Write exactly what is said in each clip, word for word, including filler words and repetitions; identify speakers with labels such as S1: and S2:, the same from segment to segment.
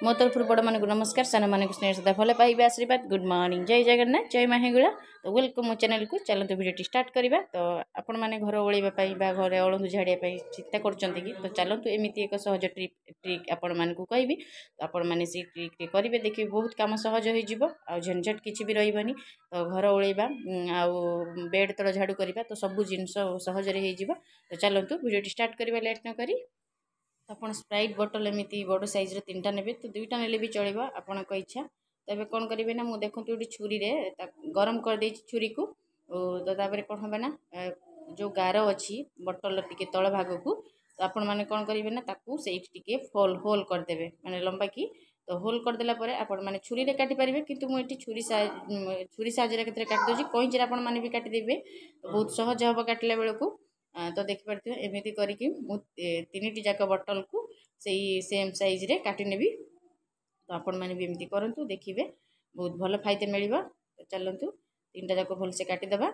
S1: मो तरफ बड़ मान को नमस्कार सान मान स्नेह सदा भल पाइबे आशीर्वाद गुड मॉर्निंग जय जगन्नाथ जय माहेगुड़ा। तो वेलकम मो चैनल को चलते वीडियो स्टार्ट करवा। तो आपण मैंने घर ओळाइवाई घर अळंदु झाड़िया चिंता करछंती कि तो चलतु एमती एक सहज ट्रिप ट्रिक आपण मान को कहबी। तो आपण मैंने से ट्रिक करेंगे देखिए बहुत काम सहज हो झंझट किसी भी रही। तो घर ओळाइवा आउ बेड तल झाड़ू करवा तो सब जिनस सहज हो। तो चलतु वीडियो स्टार्ट करवा लेट न करी। आपन स्प्राइट बोतल एमती बड़ साइज रे तीन टा नेबे तो दुईटा नेले भी चलेबा आपन को इच्छा। तो एबे कोन करिवे ना मु देखंतु उडी छुरी रे गरम कर देछि छुरी को। तो तापर कोन होबे ना जो गारो अछि बोतल टिके तळ भाग को तो आपन माने कोन करिवे ना ताकू सेही टिके होल होल कर देबे माने लंबा की। तो होल कर देला परे आपन माने छुरी रे काटि परिबे किंतु मु एठी छुरी साइज छुरी साइज रे केतरे काटि दोछि कहिंची रे आपन माने भी काटि देबे तो बहुत सहज हबो काटला बेल को। तो देखि पारथिबे एमिति करिकि मु तीनिटी जाक बोतल को सेही सेम साइज रे काटि नेबी। तो आपण माने भी एमिति करंतु देखिबे बहुत भल फायदा मिलिबा। तो चलंतु तीनटा जाक भल से काटि दबा।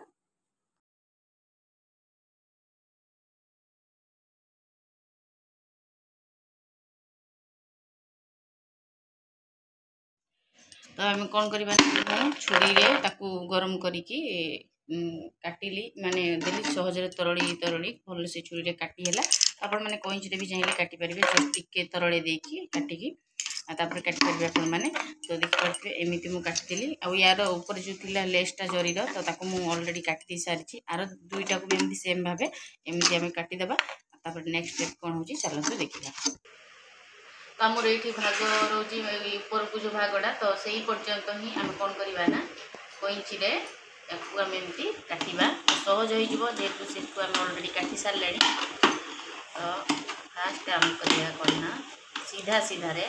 S1: तो आम कौन करवा छुरी रे ताकू गरम करिकी काटिली माने देली सहजरे तरड़ी तरड़ी भल से छुरी रे काटी हैला। आपण माने कइंच रे भी चाहिले काटी परिबे जस्ट टिके तरळे देकी काटिकी तापर काटी परिबे आपण माने। तो देख पारथिबे एमिति मु काटिली आ यार ऊपर जो थिला लेसटा जरी रो तो ताकू मु ऑलरेडी काटी दी सारिछि आरो दुईटा को एमिति सेम भाबे एमिति हम काटी देबा। तापर नेक्स्ट स्टेप कोन होची चलंतु देखिबा। आमर ये भाग रोजी ऊपर को जो भागटा तो सही पर्यंत ही आम कौन करवा ना कइंची रे आम एमती काटिबा सहज हो जेहेतु से आम ऑलरेडी काटी सारे। तो फास्ट आम करवा कौन ना सीधा सीधा रे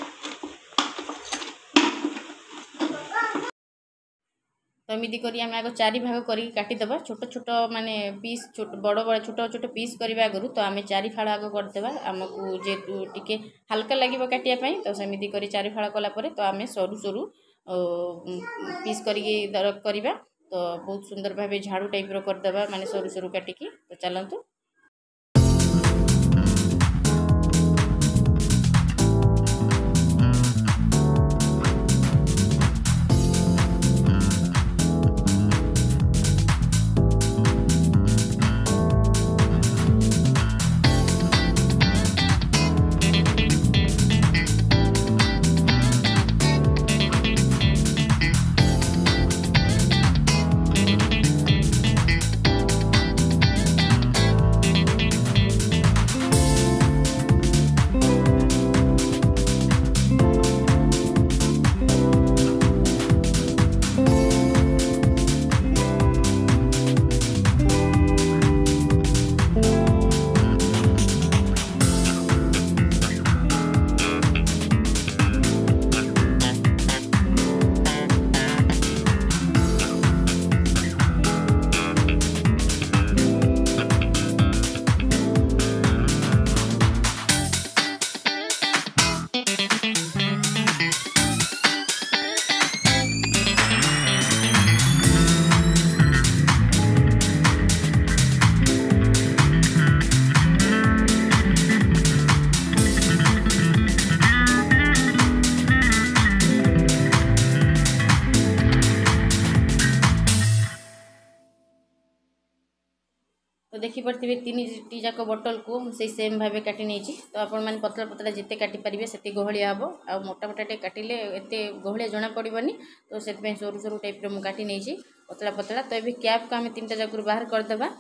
S1: तो एमती करी आम आग चारि भाग करी काटिदेबा छोट छोट माने पीस छोट बड़ बड़ छोट छोट पीस करवा आगु। तो आम चारि फाड़ आग करदेबा आमको जेहेतु टिके हल्का लगे काटिया तो सेमती करी चारि फाड़ कलापर तो आम सरू सरू पीस करी करवा। तो बहुत सुंदर भाव झाड़ू टाइप रो करदेबा माने सरू सरू काटिकी। तो चलंतु तो देखी पारे तीन टी जाक बोतल को से सेम भाव काटी नहीं। तो आपण मैंने पतला पतला जिते काटी पारे से गहलिया हम आ मोटा मोटा टे काटिले एत गहलिया जना पड़ोनी। तो से सरू सरू टाइप रो काटी नहीं पतला पतला। तो ये कैप को आम तीन टा जाक बाहर करदे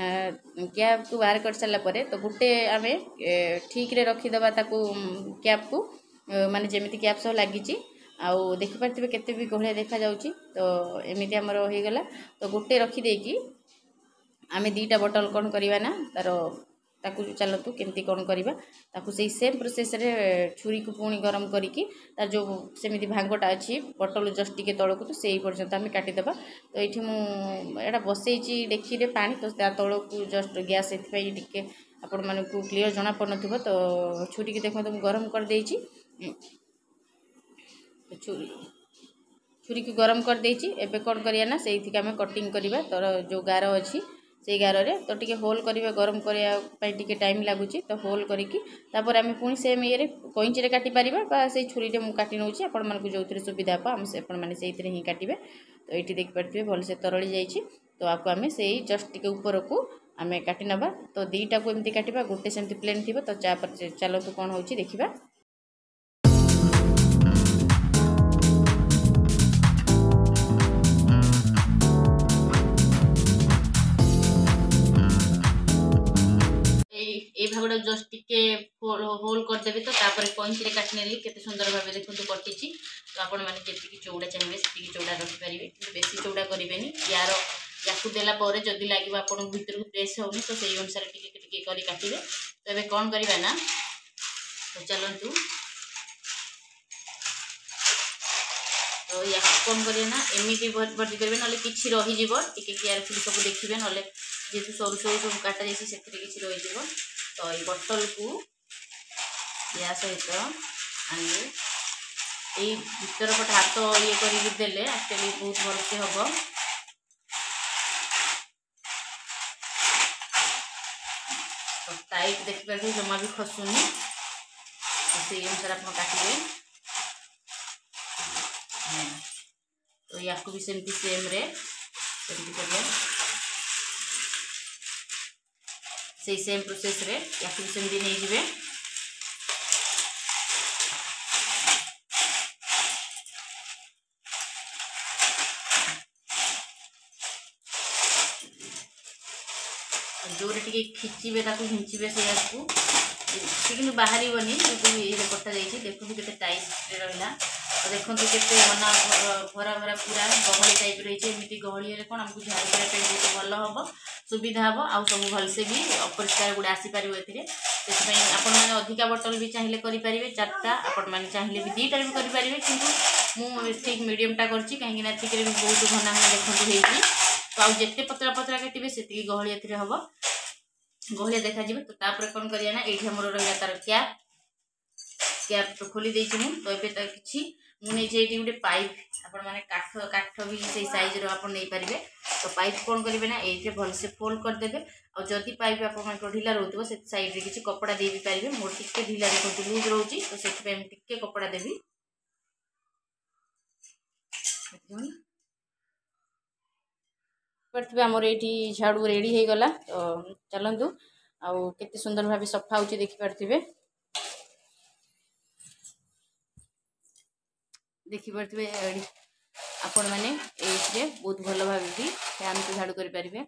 S1: कैप को बाहर कर सारापर तो गोटे आम ठीक रे रखीदे ताकू कैप को माने जमी कैप सब लगी आउ देखी पारे केते भी गहलिया देखा जाउची। तो एमती आमर हो गला। तो गोटे रखीदेकी आमे दीटा बोतल कौन करवा ना तार ताकू चलतु केमती कौन करवा ताकू से सेम प्रोसेस रे छुरी को पुणी गरम करिकी तार जो सेमिति भांगटा अच्छी बोतल जस्ट टिके तल को तो सही पर्यंत आम काटिदेबा। तो ये मुझे बसई डेक्ची रे पानी तो तल को जस्ट गैस एथि टिके आपण माने को क्लियर जना पड़न। तो छुरी की देखो तो गरम कर देछि छुरी छुरी को गरम कर देछि एबे कौन करिया ना से आम कटिंग करवा। तर जो गार अच्छी से गार में तो टी होल करवा गरम करने टाइम लगुच तो होल करपर आम पुणी सेम ये कईचे काटिपर से छुरी में काटि नौ आपण जो सुविधा हम आपने से ही काटे। तो ये देखिपे भलसे तरली जाइए तो आपको आम से जस्ट टे ऊपर को आम काटि नवा। तो दीटा को एमती काटा गोटे सेमती प्लेन थी तो चलतु कौन हो देखा। ये भागटा जस्ट टिके होल करदेवी तो कईची काटिने के सुंदर भाव देखो कटी। तो आपण मैंने जी चौड़ा चाहिए से चौड़ा रखिपारे बेसी चौड़ा करेंगे यार या देलापर जदि लगे आप भर को प्रेस होनी तो से अनुसार टिके काटे। तो ये कौन करवा ना तो चलतु तो या कौन करें ना एमती भर्ती करेंगे ना कि रही टे केयरफुल सब देखिए ना जेहतु सरू सरू सब काटा जाए से किसी रही। तो ये बटल को या सहित आने ये भीतर पट हाथ ये करदे एक्चुअली बहुत भलसे हम। तो टाइट देखिए जमा भी खसुनी से अनुसार आप काटे। तो या भी सेमती सेम रे करिए से सेम प्रोसेस रे या भी सेमती नहीं जिवे। जोर टे खिंचे हिंचे से कि बाहर ये कटा जाइए देखो के टाइट रहा। तो देखो के मना भरा भरा पूरा गहली टाइप रही है गहली कौन आमको झाड़ू करने बहुत भल हम सुविधा हम आउ सब भलसे भी अपरिष्कार गुड़ा आसीपर ए मैंने अधिका बोतल भी चाहिए करेंगे चार्टा आपण मैंने चाहिए भी दीटा भी करेंगे कि मुझे ठीक मीडियमटा करी कहीं भी बहुत घना घना देखते होती। तो आउ जिते पतला पतला काटे से गहली ए हम गहलिया देखा। तो तापर कौन करिया ना ये आम रहा तार कैप कैप तो खोली देती मुझे। तो ये कि मुझे गोटे पाइप आपण मैंने काठ काठ भी से साइज रो नहीं पारे। तो पाइप कौन करेंगे ना ये भलसे फोल्ड करदे और जदि पाइप आप ढिला रोक से साइड किसी कपड़ा दे भी पारे। मोर टिके ढिला देखो लूज रोचे तो से टिके कपड़ा देवी आमर ये झाड़ू रेडी हो गला। तो चलतु आउ केते सुंदर भाव सफा हो देखिपे देखिपे आपण मैंने ये बहुत भल भाव भी फैन को झाड़ू करें।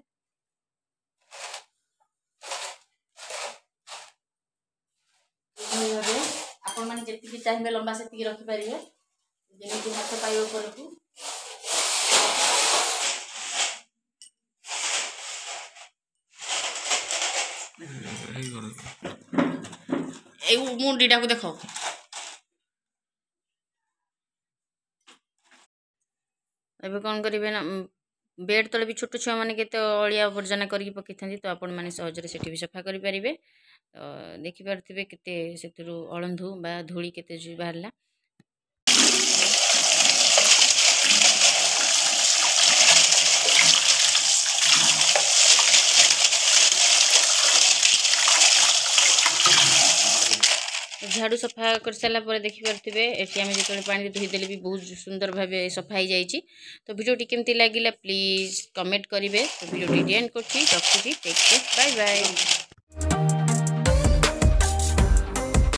S1: आपण मैंने जी चाहिए लंबा से रखिपारे जमी हाथ पाइब ऊपर को मुंडीटा को देख। एबे कौन करेंगे ना बेड तले भी छोट छुआ मैंने केते अलिया आवर्जना करके पकई था तो आपण मैंने सहजरे से भी सफा करेंगे। तो देखिपे केते से अळंधु बा धूली केते बाहरला। झाड़ू सफा कर सारापर देखिपे ये आम जो पानी धोईदेले भी बहुत सुंदर भाव सफा हो जाए। तो वीडियोटी केमती लगिला प्लीज कमेंट करेंगे। तो वीडियोटी एंड कर रखुची टेक केयर बाय बाय।